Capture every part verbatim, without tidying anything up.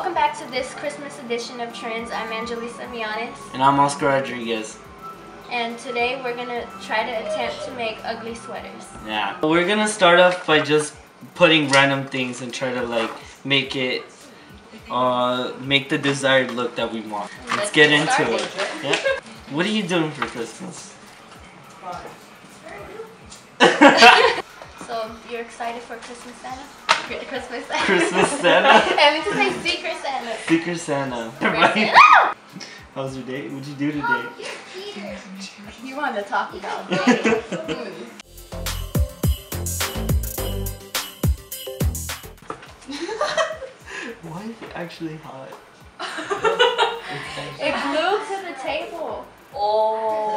welcome back to this Christmas edition of Trends. I'm Angelisa Mianes. And I'm Oscar Rodriguez. And today we're gonna try to attempt to make ugly sweaters. Yeah. We're gonna start off by just putting random things and try to like make it, uh, make the desired look that we want. Let's, Let's get into started. it. Yeah. What are you doing for Christmas? So you're excited for Christmas Santa? Christmas Santa. Christmas Santa? I meant to say Secret Santa. Secret Santa. Right. How was your day? What'd you do today? You want to talk about days. Why is it actually hot? It glued to the table. Oh.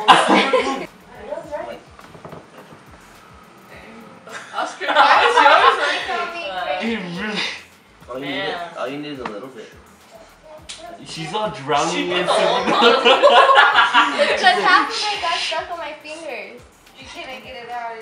Oscar, All you, need, all you need is a little bit. She's all drowning in Because half of it got stuck on my fingers. You can't get it out.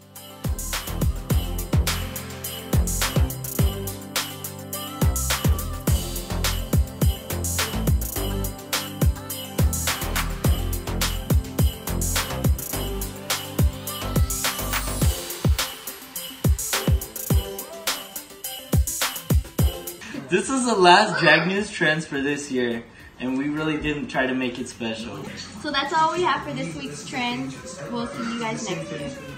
This is the last Drag News Trends for this year, and we really didn't try to make it special. So that's all we have for this week's trend. We'll see you guys next week.